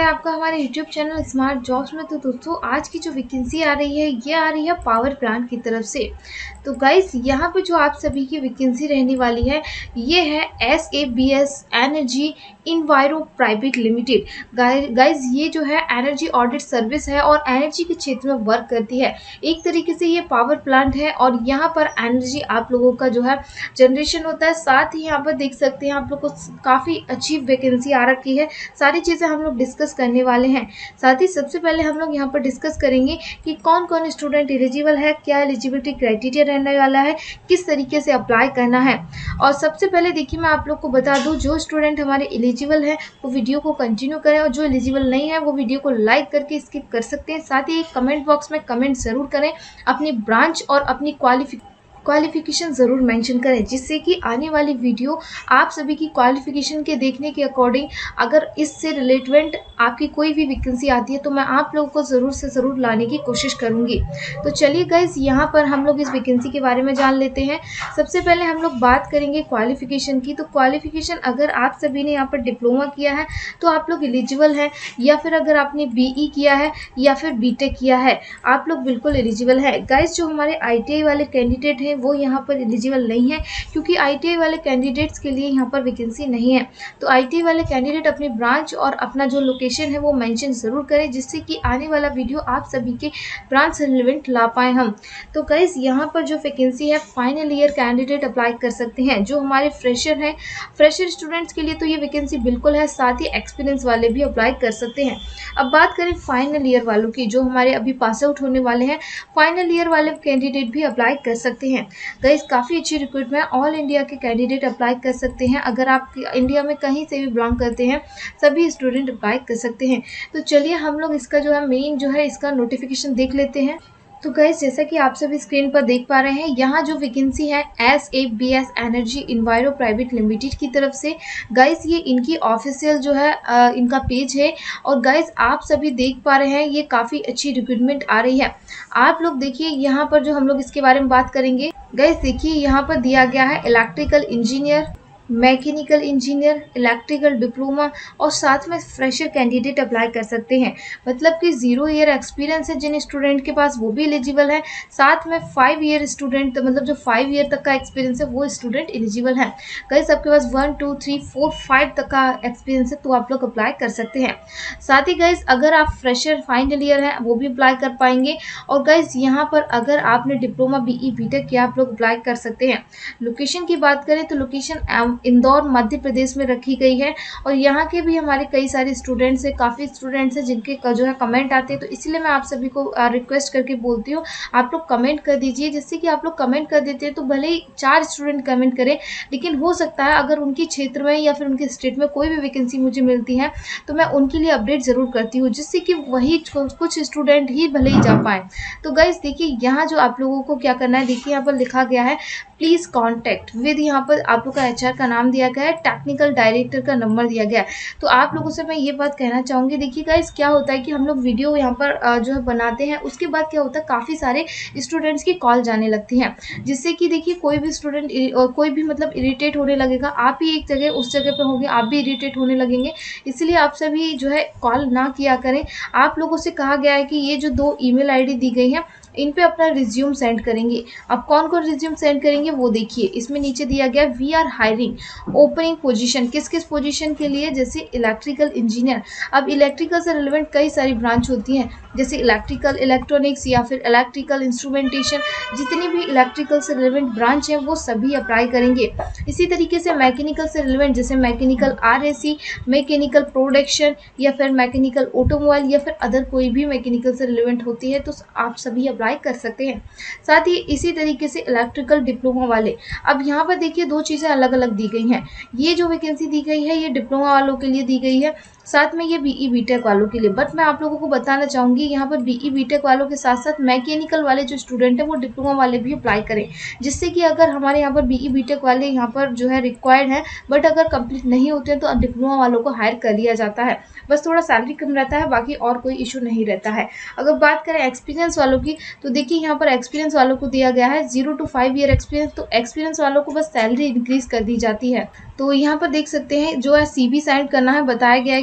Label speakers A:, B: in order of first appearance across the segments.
A: है आपका हमारे यूट्यूब चैनल स्मार्ट जॉब्स में। तो दोस्तों आज की जो वैकेंसी आ रही है ये आ रही है पावर प्लांट की तरफ से। तो गाइस यहाँ पे जो आप सभी की वैकेंसी रहने वाली है ये है SABS energy enviro private limited. Guys ये जो है एनर्जी ऑडिट सर्विस है और एनर्जी के क्षेत्र में वर्क करती है। एक तरीके से ये पावर प्लांट है और यहाँ पर एनर्जी आप लोगों का जो है जनरेशन होता है। साथ ही यहाँ पर देख सकते हैं आप लोग को काफ़ी अच्छी वैकेंसी आ रखी है। सारी चीज़ें हम लोग डिस्कस करने वाले हैं। साथ ही सबसे पहले हम लोग यहाँ पर डिस्कस करेंगे कि कौन कौन स्टूडेंट एलिजिबल है, क्या एलिजिबिलिटी क्राइटेरिया रहने वाला है, किस तरीके से अप्लाई करना है। और सबसे पहले देखिए मैं आप लोग को बता दूं, जो स्टूडेंट हमारे एलिजिबल है वो वीडियो को कंटिन्यू करें और जो एलिजिबल नहीं है वो वीडियो को लाइक करके स्किप कर सकते हैं। साथ ही कमेंट बॉक्स में कमेंट ज़रूर करें, अपनी ब्रांच और अपनी क्वालिफिकेशन ज़रूर मेंशन करें, जिससे कि आने वाली वीडियो आप सभी की क्वालिफिकेशन के देखने के अकॉर्डिंग अगर इससे रिलेटेड आपकी कोई भी वैकेंसी आती है तो मैं आप लोगों को ज़रूर से ज़रूर लाने की कोशिश करूंगी। तो चलिए गाइज यहाँ पर हम लोग इस वैकेंसी के बारे में जान लेते हैं। सबसे पहले हम लोग बात करेंगे क्वालिफिकेशन की। तो क्वालिफिकेशन अगर आप सभी ने यहाँ पर डिप्लोमा किया है तो आप लोग एलिजिबल हैं, या फिर अगर आपने BE किया है या फिर BTech किया है आप लोग बिल्कुल एलिजिबल है। गाइज जो हमारे ITI वाले कैंडिडेट हैं वो यहाँ पर एलिजिबल नहीं है, क्योंकि ITI वाले कैंडिडेट्स के लिए यहाँ पर वैकेंसी नहीं है। तो ITI वाले कैंडिडेट अपनी ब्रांच और अपना जो लोकेशन है वो मेंशन ज़रूर करें, जिससे कि आने वाला वीडियो आप सभी के ब्रांच से रिलेवेंट ला पाए हम। तो गाइस यहाँ पर जो वैकेंसी है फाइनल ईयर कैंडिडेट अप्लाई कर सकते हैं। जो हमारे फ्रेशर हैं, फ्रेशर स्टूडेंट्स के लिए तो ये वैकेंसी बिल्कुल है। साथ ही एक्सपीरियंस वाले भी अप्लाई कर सकते हैं। अब बात करें फाइनल ईयर वालों की, जो हमारे अभी पास आउट होने वाले हैं, फाइनल ईयर वाले कैंडिडेट भी अप्लाई कर सकते हैं। गाइस काफ़ी अच्छी रिक्रूटमेंट, ऑल इंडिया के कैंडिडेट अप्लाई कर सकते हैं। अगर आप इंडिया में कहीं से भी बिलोंग करते हैं सभी स्टूडेंट अप्लाई कर सकते हैं। तो चलिए हम लोग इसका जो है मेन जो है इसका नोटिफिकेशन देख लेते हैं। तो गाइस जैसा कि आप सभी स्क्रीन पर देख पा रहे हैं, यहाँ जो वैकेंसी है SABS energy enviro private limited की तरफ से। गाइस ये इनकी ऑफिशियल जो है इनका पेज है और गाइस आप सभी देख पा रहे हैं ये काफ़ी अच्छी रिक्रूटमेंट आ रही है। आप लोग देखिए यहाँ पर जो हम लोग इसके बारे में बात करेंगे। गाइस देखिए यहाँ पर दिया गया है electrical engineer, mechanical engineer, electrical diploma और साथ में फ्रेशर कैंडिडेट अप्लाई कर सकते हैं। मतलब कि 0 ईयर एक्सपीरियंस है जिन स्टूडेंट के पास वो भी एलिजिबल है। साथ में 5 ईयर स्टूडेंट, मतलब जो 5 ईयर तक का एक्सपीरियंस है वो स्टूडेंट एलिजिबल है। गाइस आपके पास 1 2 3 4 5 तक का एक्सपीरियंस है तो आप लोग अप्लाई कर सकते हैं। साथ ही गाइस अगर आप फ्रेशर फाइनल ईयर हैं वो भी अप्लाई कर पाएंगे। और गाइस यहाँ पर अगर आपने डिप्लोमा BE BTech किया आप लोग अप्लाई कर सकते हैं। लोकेशन की बात करें तो लोकेशन इंदौर मध्य प्रदेश में रखी गई है और यहाँ के भी हमारे कई सारे स्टूडेंट्स हैं, काफ़ी स्टूडेंट्स हैं जिनके जो है कमेंट आते हैं। तो इसलिए मैं आप सभी को रिक्वेस्ट करके बोलती हूँ आप लोग कमेंट कर दीजिए, जिससे कि आप लोग कमेंट कर देते हैं तो भले ही 4 स्टूडेंट कमेंट करें, लेकिन हो सकता है अगर उनके क्षेत्र में या फिर उनके स्टेट में कोई भी वैकेंसी मुझे मिलती है तो मैं उनके लिए अपडेट ज़रूर करती हूँ, जिससे कि वही कुछ स्टूडेंट ही भले ही जा पाएँ। तो गाइस देखिए यहाँ जो आप लोगों को क्या करना है, देखिए यहाँ पर लिखा गया है प्लीज़ कॉन्टैक्ट विद, यहाँ पर आप लोग का HR का नाम दिया गया है, टेक्निकल डायरेक्टर का नंबर दिया गया है। तो आप लोगों से मैं ये बात कहना चाहूँगी, देखिए गाइस क्या होता है कि हम लोग वीडियो यहाँ पर जो है बनाते हैं, उसके बाद क्या होता है काफ़ी सारे स्टूडेंट्स की कॉल जाने लगती हैं, जिससे कि देखिए कोई भी स्टूडेंट कोई भी मतलब इरिटेट होने लगेगा। आप ही एक जगह उस जगह पर होंगे, आप भी इरिटेट होने लगेंगे। इसलिए आप सभी जो है कॉल ना किया करें। आप लोगों से कहा गया है कि ये जो 2 ईमेल ID दी गई हैं इन पे अपना रिज्यूम सेंड करेंगे। अब कौन कौन रिज्यूम सेंड करेंगे वो देखिए, इसमें नीचे दिया गया we are hiring opening position, किस किस पोजीशन के लिए, जैसे इलेक्ट्रिकल इंजीनियर। अब इलेक्ट्रिकल से रिलेवेंट कई सारी ब्रांच होती हैं, जैसे इलेक्ट्रिकल इलेक्ट्रॉनिक्स या फिर इलेक्ट्रिकल इंस्ट्रूमेंटेशन, जितनी भी इलेक्ट्रिकल से रिलेवेंट ब्रांच है वो सभी अप्लाई करेंगे। इसी तरीके से मैकेनिकल से रिलेवेंट जैसे मैकेनिकल RAC, मैकेनिकल प्रोडक्शन या फिर मैकेनिकल ऑटोमोबाइल या फिर अदर कोई भी मैकेनिकल से रिलेवेंट होती है तो आप सभी अप्लाई कर सकते हैं। साथ ही इसी तरीके से इलेक्ट्रिकल डिप्लोमा वाले, अब यहाँ पर देखिए 2 चीज़ें अलग अलग दी गई हैं। ये जो वैकेंसी दी गई है ये डिप्लोमा वालों के लिए दी गई है, साथ में ये BE BTech वालों के लिए। बट मैं आप लोगों को बताना चाहूँगी यहाँ पर BE BTech वालों के साथ साथ मैकेनिकल वाले जो स्टूडेंट हैं वो डिप्लोमा वाले भी अप्लाई करें, जिससे कि अगर हमारे यहाँ पर BE BTech वाले यहाँ पर जो है रिक्वायर्ड हैं बट अगर कंप्लीट नहीं होते हैं तो डिप्लोमा वालों को हायर कर लिया जाता है। बस थोड़ा सैलरी कम रहता है, बाकी और कोई इशू नहीं रहता है। अगर बात करें एक्सपीरियंस वालों की तो देखिए यहाँ पर एक्सपीरियंस वालों को दिया गया है 0 to 5 ईयर एक्सपीरियंस। तो एक्सपीरियंस वालों को बस सैलरी इंक्रीज कर दी जाती है। तो यहाँ पर देख सकते हैं जो है CV साइड करना है, बताया गया है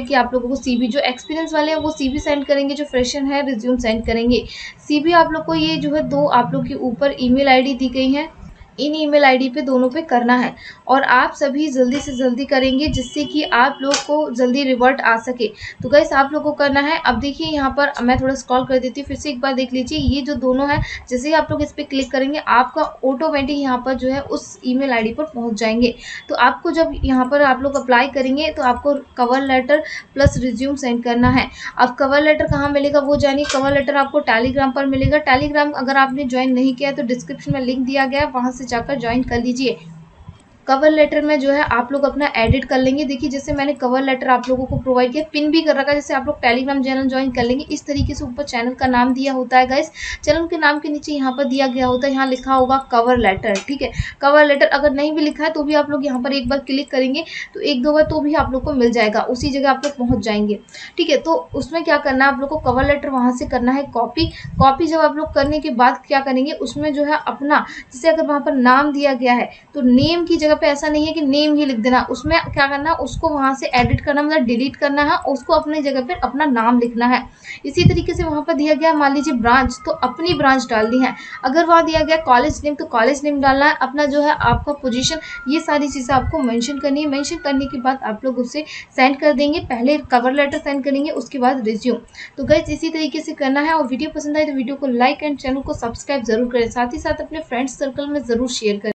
A: कि आप लोगों को सीवी, जो एक्सपीरियंस वाले हैं वो सीवी सेंड करेंगे, जो फ्रेशर है रिज्यूम सेंड करेंगे। सीवी आप लोग को ये जो है 2 आप लोग के ऊपर ईमेल आईडी दी गई है, इन ईमेल आईडी पे दोनों पे करना है और आप सभी जल्दी से जल्दी करेंगे जिससे कि आप लोग को जल्दी रिवर्ट आ सके। तो गाइस आप लोग को करना है, अब देखिए यहाँ पर मैं थोड़ा स्क्रॉल कर देती हूँ, फिर से एक बार देख लीजिए, ये जो दोनों है जैसे ही आप लोग इस पर क्लिक करेंगे आपका ऑटोमेटिक यहाँ पर जो है उस ईमेल आईडी पर पहुँच जाएंगे। तो आपको जब यहाँ पर आप लोग अप्लाई करेंगे तो आपको cover letter plus resume send करना है। अब कवर लेटर कहाँ मिलेगा वो जानिए, कवर लेटर आपको टेलीग्राम पर मिलेगा। टेलीग्राम अगर आपने ज्वाइन नहीं किया है तो डिस्क्रिप्शन में लिंक दिया गया है, वहाँ से जाकर ज्वाइन कर लीजिए। कवर लेटर में जो है आप लोग अपना एडिट कर लेंगे। देखिए जैसे मैंने कवर लेटर आप लोगों को प्रोवाइड किया, पिन भी कर रखा है, जैसे आप लोग टेलीग्राम चैनल ज्वाइन कर लेंगे इस तरीके से ऊपर चैनल का नाम दिया होता है गाइस। चैनल के नाम के नीचे यहाँ पर दिया गया होता है, यहाँ लिखा होगा कवर लेटर, ठीक है। कवर लेटर अगर नहीं भी लिखा है तो भी आप लोग यहाँ पर एक बार क्लिक करेंगे तो 1-2 बार तो भी आप लोग को मिल जाएगा, उसी जगह आप लोग पहुँच जाएंगे, ठीक है। तो उसमें क्या करना है आप लोग को, कवर लेटर वहाँ से करना है कॉपी जब आप लोग करने के बाद क्या करेंगे उसमें जो है अपना, जैसे अगर वहाँ पर नाम दिया गया है तो नेम की जगह पे ऐसा नहीं है कि नेम ही लिख देना, उसमें क्या करना है उसको वहां से एडिट करना, मतलब डिलीट करना है, उसको अपनी जगह पर अपना नाम लिखना है। इसी तरीके से वहां पर दिया गया मान लीजिए ब्रांच, तो अपनी ब्रांच डालनी है। अगर वहां दिया गया कॉलेज नेम तो कॉलेज नेम डालना है, अपना जो है आपका पोजीशन, ये सारी चीजें आपको मेंशन करनी है। मेंशन करने के बाद आप लोग उसे सेंड कर देंगे, पहले कवर लेटर सेंड करेंगे उसके बाद रिज्यूम। तो गाइस इसी तरीके से करना है और वीडियो पसंद आए तो वीडियो को लाइक एंड चैनल को सब्सक्राइब जरूर करें, साथ ही साथ अपने फ्रेंड्स सर्कल में जरूर शेयर करें।